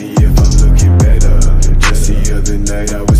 me if I'm looking better. Just the other night I was